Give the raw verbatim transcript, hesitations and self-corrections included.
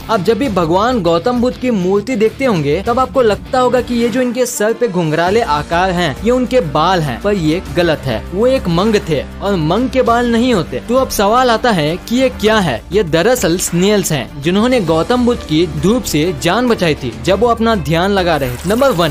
अब जब भी भगवान गौतम बुद्ध की मूर्ति देखते होंगे तब आपको लगता होगा कि ये जो इनके सर पे घुंघराले आकार हैं ये उनके बाल हैं, पर ये गलत है। वो एक मंग थे और मंग के बाल नहीं होते। तो अब सवाल आता है कि ये क्या है? ये दरअसल स्नेल्स हैं जिन्होंने गौतम बुद्ध की धूप से जान बचाई थी जब वो अपना ध्यान लगा रहे। Number one,